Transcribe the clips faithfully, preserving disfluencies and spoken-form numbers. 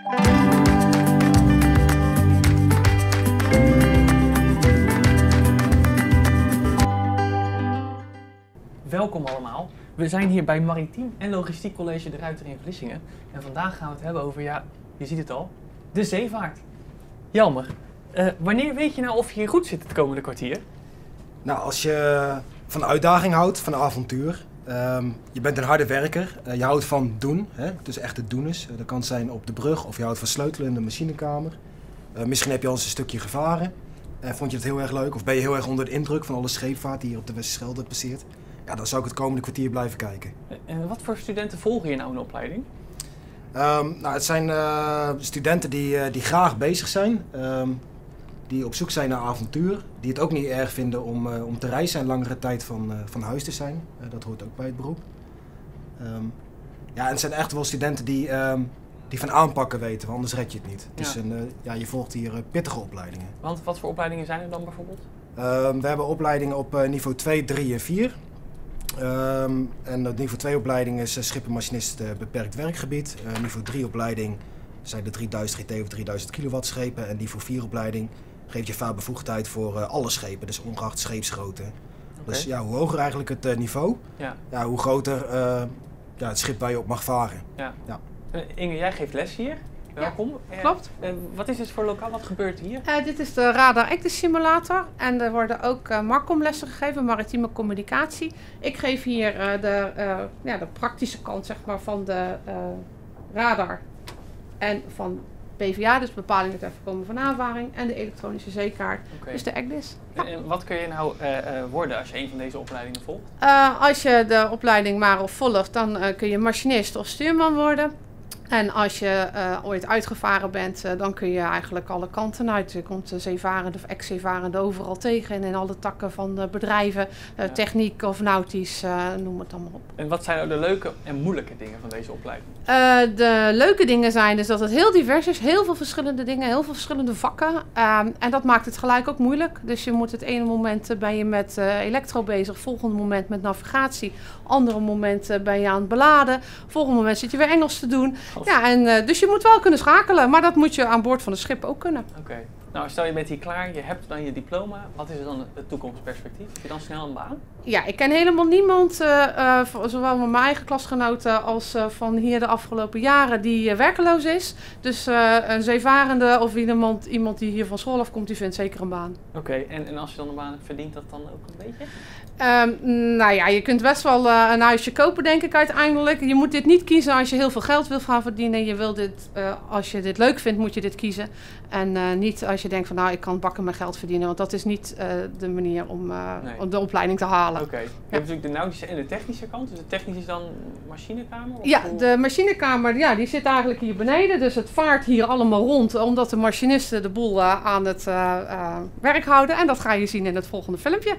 Welkom allemaal. We zijn hier bij Maritiem en Logistiek College De Ruiter in Vlissingen. En vandaag gaan we het hebben over, ja, je ziet het al, de zeevaart. Jelmer, uh, wanneer weet je nou of je hier goed zit het komende kwartier? Nou, als je van de uitdaging houdt, van de avontuur. Um, je bent een harde werker, uh, je houdt van doen, hè? Dus echt het doen is. Uh, dat kan zijn op de brug of je houdt van sleutelen in de machinekamer. Uh, misschien heb je al eens een stukje gevaren. Uh, vond je het heel erg leuk of ben je heel erg onder de indruk van alle scheepvaart die hier op de Westerschelde passeert? Ja, dan zou ik het komende kwartier blijven kijken. En wat voor studenten volgen hier nou een opleiding? Um, nou, het zijn uh, studenten die, uh, die graag bezig zijn, um, die op zoek zijn naar avontuur, die het ook niet erg vinden om, uh, om te reizen en langere tijd van, uh, van huis te zijn. Uh, dat hoort ook bij het beroep. Um, ja, en het zijn echt wel studenten die, um, die van aanpakken weten, want anders red je het niet. Ja. Dus een, uh, ja, je volgt hier uh, pittige opleidingen. Want wat voor opleidingen zijn er dan bijvoorbeeld? Um, we hebben opleidingen op uh, niveau twee, drie en vier. Um, en het niveau twee opleiding is uh, schippenmachinist uh, beperkt werkgebied. Uh, niveau drie opleiding zijn de drieduizend G T of drieduizend kilowatt schepen. En niveau vier opleiding geeft je vaarbevoegdheid voor uh, alle schepen, dus ongeacht scheepsgrootte. Okay. Dus ja, hoe hoger eigenlijk het uh, niveau, ja. Ja, hoe groter uh, ja, het schip waar je op mag varen. Ja. Ja. Uh, Inge, jij geeft les hier. Welkom. Ja, klopt. Uh, wat is dit voor lokaal? Wat gebeurt hier? Uh, dit is de Radar Active Simulator en er worden ook uh, Marcom lessen gegeven, maritieme communicatie. Ik geef hier uh, de, uh, ja, de praktische kant zeg maar, van de uh, radar en van P V A, dus bepaling het voorkomen van aanvaring, en de elektronische zeekaart, okay. Dus de A C D I S. Ja. En wat kun je nou uh, uh, worden als je een van deze opleidingen volgt? Uh, als je de opleiding MAROF volgt, dan uh, kun je machinist of stuurman worden. En als je uh, ooit uitgevaren bent, uh, dan kun je eigenlijk alle kanten uit. Je komt uh, zeevarende of ex-zeevarende overal tegen. En in alle takken van de bedrijven, uh, ja. Techniek of nautisch, uh, noem het allemaal op. En wat zijn nou de leuke en moeilijke dingen van deze opleiding? Uh, de leuke dingen zijn dus dat het heel divers is. Heel veel verschillende dingen, heel veel verschillende vakken. Um, en dat maakt het gelijk ook moeilijk. Dus je moet het ene moment uh, ben je met uh, elektro bezig. Volgende moment met navigatie. Andere moment uh, ben je aan het beladen. Volgende moment zit je weer Engels te doen. Ja, en, uh, dus je moet wel kunnen schakelen, maar dat moet je aan boord van het schip ook kunnen. Oké. Okay. Nou, stel je bent hier klaar, je hebt dan je diploma. Wat is dan het toekomstperspectief? Heb je dan snel een baan? Ja, ik ken helemaal niemand, uh, uh, zowel van mijn eigen klasgenoten als uh, van hier de afgelopen jaren, die uh, werkeloos is. Dus uh, een zeevarende of iemand, iemand die hier van school afkomt, die vindt zeker een baan. Oké, okay. en, en als je dan een baan hebt, verdient dat dan ook een beetje? Um, nou ja, je kunt best wel uh, een huisje kopen, denk ik uiteindelijk. Je moet dit niet kiezen als je heel veel geld wil gaan verdienen. Je wil dit, uh, als je dit leuk vindt, moet je dit kiezen. En uh, niet als je denkt van nou, ik kan bakken mijn geld verdienen. Want dat is niet uh, de manier om, uh, nee. om de opleiding te halen. Oké. Okay. Je ja. hebt natuurlijk de nautische en de technische kant. Dus de technische is dan machinekamer? Of ja, hoe? De machinekamer ja, die zit eigenlijk hier beneden. Dus het vaart hier allemaal rond. Omdat de machinisten de boel uh, aan het uh, uh, werk houden. En dat ga je zien in het volgende filmpje.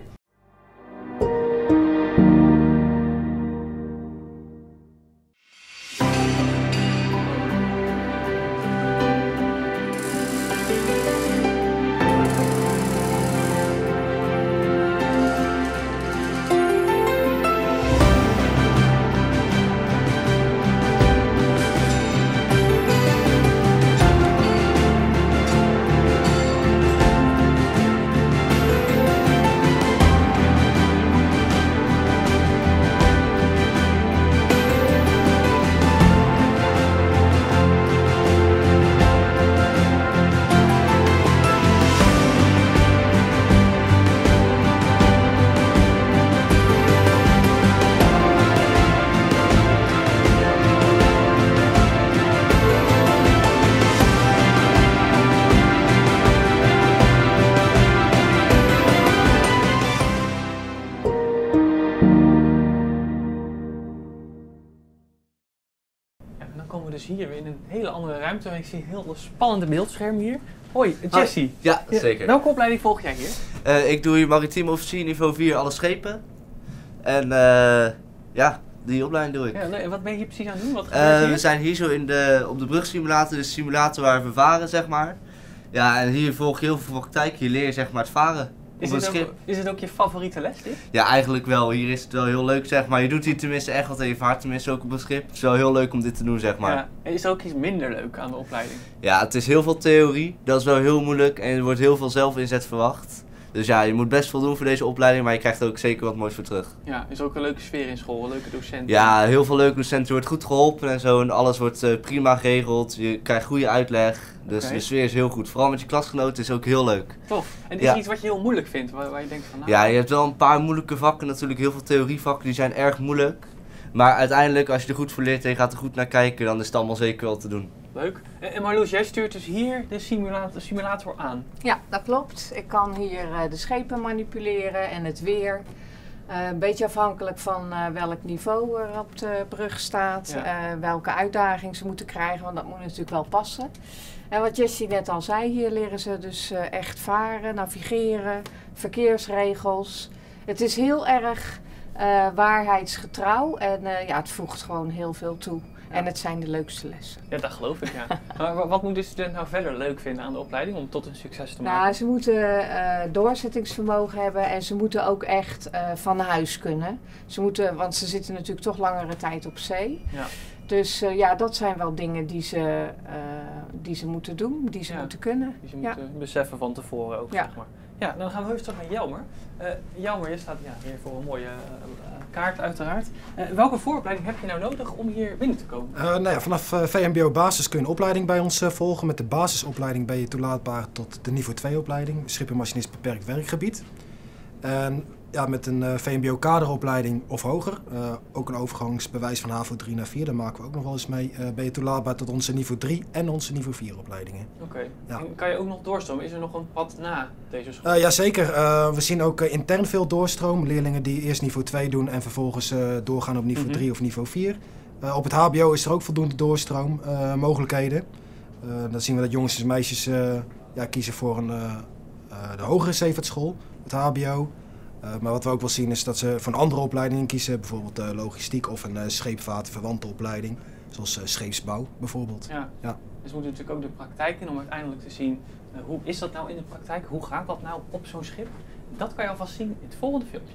Dus hier weer in een hele andere ruimte. Ik zie een heel spannende beeldscherm hier. Hoi, Jesse. Ja, zeker. Welke opleiding volg jij hier? Uh, ik doe hier maritiem officier niveau vier alle schepen. En uh, ja, die opleiding doe ik. Ja, en wat ben je hier precies aan het doen? Wat uh, hier? We zijn hier zo in de, op de brugsimulator, de simulator waar we varen, zeg maar. Ja, en hier volg je heel veel praktijk. Hier leer je zeg maar het varen. Is op een het, ook, schip. is het ook je favoriete les, dit? Ja, eigenlijk wel. Hier is het wel heel leuk, zeg maar. Je doet hier tenminste echt wat even hard, tenminste ook op een schip. Het is wel heel leuk om dit te doen, zeg maar. Ja. En is er ook iets minder leuk aan de opleiding? Ja, het is heel veel theorie. Dat is wel heel moeilijk en er wordt heel veel zelfinzet verwacht. Dus ja, je moet best veel doen voor deze opleiding, maar je krijgt er ook zeker wat moois voor terug. Ja, is ook een leuke sfeer in school, leuke docenten. Ja, heel veel leuke docenten. Je wordt goed geholpen en zo en alles wordt uh, prima geregeld. Je krijgt goede uitleg. Dus Okay. de sfeer is heel goed. Vooral met je klasgenoten is ook heel leuk. Tof. En is Ja. er iets wat je heel moeilijk vindt, waar, waar je denkt van nou... Ja, je hebt wel een paar moeilijke vakken natuurlijk. Heel veel theorievakken, die zijn erg moeilijk. Maar uiteindelijk, als je er goed voor leert en je gaat er goed naar kijken, dan is het allemaal zeker wel te doen. Leuk. En, en Marloes, jij stuurt dus hier de simulator, simulator aan. Ja, dat klopt. Ik kan hier uh, de schepen manipuleren en het weer. Uh, een beetje afhankelijk van uh, welk niveau er op de brug staat. Ja. Uh, welke uitdaging ze moeten krijgen, want dat moet natuurlijk wel passen. En wat Jessie net al zei, hier leren ze dus uh, echt varen, navigeren, verkeersregels. Het is heel erg uh, waarheidsgetrouw en uh, ja, het voegt gewoon heel veel toe. Ja. En het zijn de leukste lessen. Ja, dat geloof ik, ja. Maar wa- wat moet de student nou verder leuk vinden aan de opleiding om tot een succes te maken? Nou, ze moeten uh, doorzettingsvermogen hebben en ze moeten ook echt uh, van huis kunnen. Ze moeten, want ze zitten natuurlijk toch langere tijd op zee. Ja. Dus uh, ja, dat zijn wel dingen die ze, uh, die ze moeten doen, die ze Ja. moeten kunnen. Dus je Ja. moet uh, beseffen van tevoren ook, Ja. zeg maar. Ja, dan gaan we even terug naar Jelmer. Uh, Jelmer, je staat ja, hier voor een mooie uh, uh, kaart uiteraard. Uh, welke vooropleiding heb je nou nodig om hier binnen te komen? Uh, nou ja, vanaf uh, V M B O basis kun je een opleiding bij ons uh, volgen. Met de basisopleiding ben je toelaatbaar tot de niveau twee opleiding, schippermachinist beperkt werkgebied. En ja, met een uh, V M B O kaderopleiding of hoger, uh, ook een overgangsbewijs van H A V O drie naar vier, daar maken we ook nog wel eens mee, uh, ben je toelaatbaar tot onze niveau drie en onze niveau vier opleidingen. Oké. Okay. Ja. En kan je ook nog doorstromen? Is er nog een pad na deze school? Uh, Jazeker, uh, we zien ook uh, intern veel doorstroom. Leerlingen die eerst niveau twee doen en vervolgens uh, doorgaan op niveau Mm-hmm. drie of niveau vier. Uh, op het H B O is er ook voldoende doorstroom, uh, mogelijkheden. Uh, dan zien we dat jongens en meisjes uh, ja, kiezen voor een, uh, uh, de hogere zeevaartschool, het H B O. Uh, maar wat we ook wel zien is dat ze voor een andere opleiding kiezen, bijvoorbeeld uh, logistiek of een uh, scheepvaartverwante opleiding, zoals uh, scheepsbouw bijvoorbeeld. Ja. Ja. Dus we moeten natuurlijk ook de praktijk in om uiteindelijk te zien uh, hoe is dat nou in de praktijk, hoe gaat dat nou op zo'n schip. Dat kan je alvast zien in het volgende filmpje.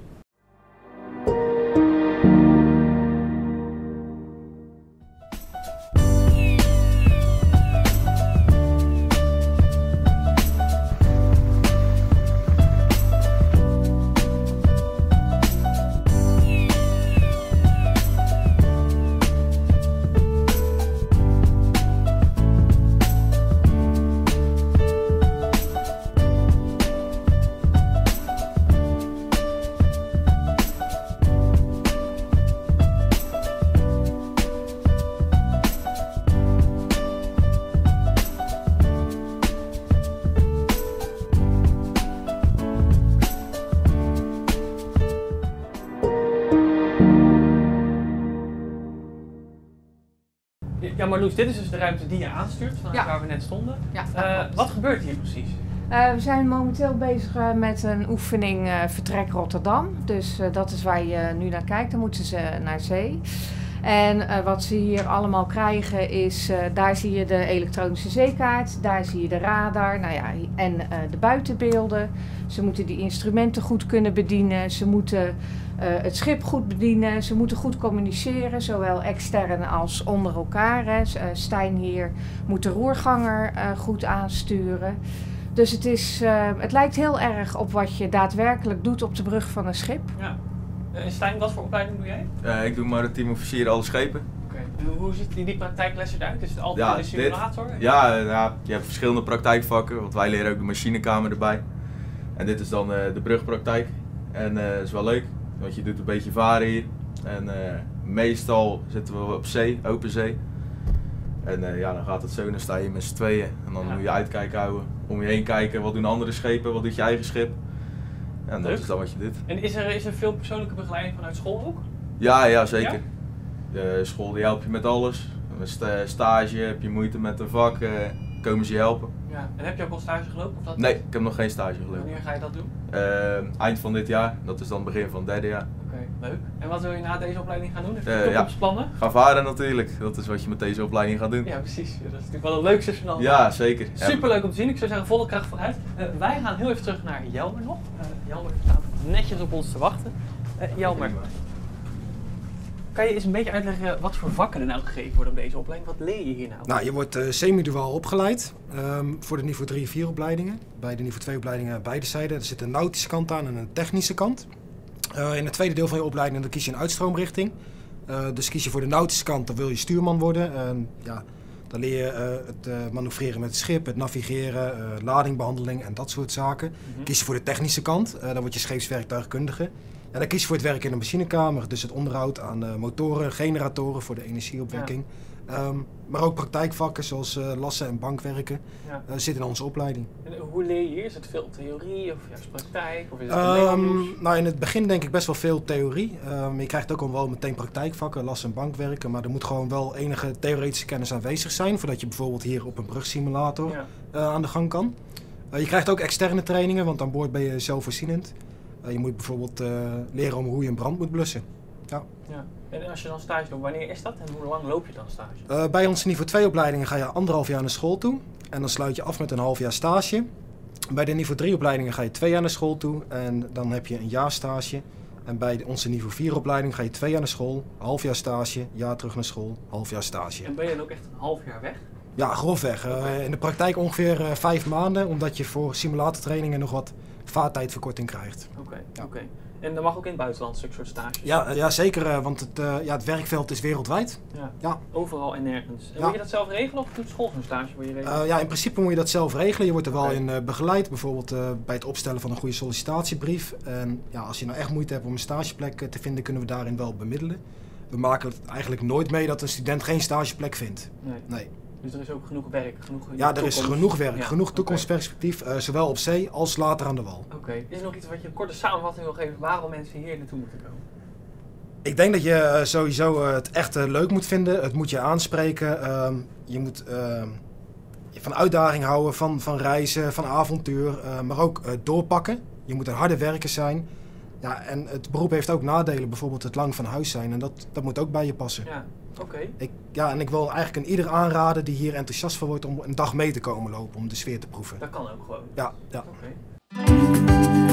Ja, Marloes, dit is dus de ruimte die je aanstuurt, vanuit Ja. waar we net stonden. Ja, dat Uh, klopt. wat gebeurt hier precies? Uh, we zijn momenteel bezig uh, met een oefening uh, Vertrek Rotterdam. Dus uh, dat is waar je nu naar kijkt. Dan moeten ze naar zee. En uh, wat ze hier allemaal krijgen is, uh, daar zie je de elektronische zeekaart, daar zie je de radar, nou ja, en uh, de buitenbeelden. Ze moeten die instrumenten goed kunnen bedienen, ze moeten uh, het schip goed bedienen, ze moeten goed communiceren, zowel extern als onder elkaar. Hè. Uh, Stijn hier moet de roerganger uh, goed aansturen. Dus het, is, uh, het lijkt heel erg op wat je daadwerkelijk doet op de brug van een schip. Ja. Uh, Stijn, wat voor opleiding doe jij? Uh, ik doe maritiem officier alle schepen. Oké. Okay. Hoe ziet die, die praktijkles eruit? Is het altijd Ja, in de simulator? Dit, ja, uh, ja, je hebt verschillende praktijkvakken, want wij leren ook de machinekamer erbij. En dit is dan uh, de brugpraktijk. En dat uh, is wel leuk, want je doet een beetje varen hier. En uh, meestal zitten we op zee, open zee. En uh, ja, dan gaat het zo, dan sta je met z'n tweeën. En dan Ja. moet je uitkijken houden, om je heen kijken, wat doen andere schepen, wat doet je eigen schip. En dat Leuk. is dan wat je doet. En is er, is er veel persoonlijke begeleiding vanuit school ook? Ja, ja zeker. De school die helpt je met alles. Met sta- stage, heb je moeite met een vak, uh, komen ze je helpen. Ja. En heb je ook al stage gelopen? Of dat Nee, ik heb nog geen stage gelopen. Wanneer ga je dat doen? Uh, eind van dit jaar, dat is dan het begin van het derde jaar. Oké. Leuk. En wat wil je na deze opleiding gaan doen? Heb je Eh, ja. toekomstplannen? Ga varen natuurlijk. Dat is wat je met deze opleiding gaat doen. Ja, precies. Dat is natuurlijk wel het leukste van allemaal. Ja, zeker. Ja. Superleuk om te zien. Ik zou zeggen, volle kracht vooruit. Uh, wij gaan heel even terug naar Jelmer nog. Uh, Jelmer staat netjes op ons te wachten. Uh, Jelmer, kan je eens een beetje uitleggen wat voor vakken er nou gegeven worden op deze opleiding? Wat leer je hier nou? Nou, je wordt uh, semi-duaal opgeleid um, voor de niveau drie en vier opleidingen. Bij de niveau twee opleidingen aan beide zijden. Er zit een nautische kant aan en een technische kant. Uh, in het tweede deel van je opleiding dan kies je een uitstroomrichting. Uh, dus kies je voor de nautische kant, dan wil je stuurman worden. Uh, ja, dan leer je uh, het uh, manoeuvreren met het schip, het navigeren, uh, ladingbehandeling en dat soort zaken. Mm-hmm. Kies je voor de technische kant, uh, dan word je scheepswerktuigkundige. En dan kies je voor het werk in de machinekamer, dus het onderhoud aan uh, motoren, generatoren voor de energieopwekking. Ja. Um, maar ook praktijkvakken zoals uh, lassen en bankwerken ja. uh, zitten in onze opleiding. En hoe leer je hier? Is het veel theorie of juist praktijk? Of is het um, nou, in het begin denk ik best wel veel theorie. Um, je krijgt ook al wel meteen praktijkvakken, lassen en bankwerken. Maar er moet gewoon wel enige theoretische kennis aanwezig zijn, voordat je bijvoorbeeld hier op een brugsimulator ja. uh, aan de gang kan. Uh, je krijgt ook externe trainingen, want aan boord ben je zelfvoorzienend. Uh, je moet bijvoorbeeld uh, leren om hoe je een brand moet blussen. Ja. Ja. En als je dan stage doet, wanneer is dat en hoe lang loop je dan stage? Uh, bij onze niveau twee opleidingen ga je anderhalf jaar naar school toe. En dan sluit je af met een half jaar stage. Bij de niveau drie opleidingen ga je twee jaar naar school toe. En dan heb je een jaar stage. En bij de, onze niveau vier opleiding ga je twee jaar naar school, half jaar stage, jaar terug naar school, half jaar stage. En ben je dan ook echt een half jaar weg? Ja, grofweg. Okay. Uh, in de praktijk ongeveer uh, vijf maanden, omdat je voor simulatortrainingen nog wat vaartijdverkorting krijgt. Oké, okay, ja. oké. Okay. En dat mag ook in het buitenland, zulke soort stages? Ja, ja zeker, uh, want het, uh, ja, het werkveld is wereldwijd. Ja. Ja. Overal en nergens. En ja. moet je dat zelf regelen of doet school zo'n stage voor je regelen? Uh, ja, in principe moet je dat zelf regelen. Je wordt er wel okay. in uh, begeleid, bijvoorbeeld uh, bij het opstellen van een goede sollicitatiebrief. En ja, als je nou echt moeite hebt om een stageplek uh, te vinden, kunnen we daarin wel bemiddelen. We maken het eigenlijk nooit mee dat een student geen stageplek vindt. Nee. nee. Dus er is ook genoeg werk? Genoeg ja, er toekomst. is genoeg werk, ja. genoeg toekomstperspectief, okay. uh, zowel op zee als later aan de wal. Oké. Okay. Is er nog iets wat je een korte samenvatting wil geven waarom mensen hier naartoe moeten komen? Ik denk dat je uh, sowieso uh, het echt uh, leuk moet vinden. Het moet je aanspreken. Uh, je moet uh, van uitdaging houden, van, van reizen, van avontuur, uh, maar ook uh, doorpakken. Je moet een harde werker zijn. Ja, en het beroep heeft ook nadelen, bijvoorbeeld het lang van huis zijn. En dat, dat moet ook bij je passen. Ja, oké. Okay. Ja, en ik wil eigenlijk aan ieder aanraden die hier enthousiast van wordt om een dag mee te komen lopen, om de sfeer te proeven. Dat kan ook gewoon. Ja, ja. Oké. Okay.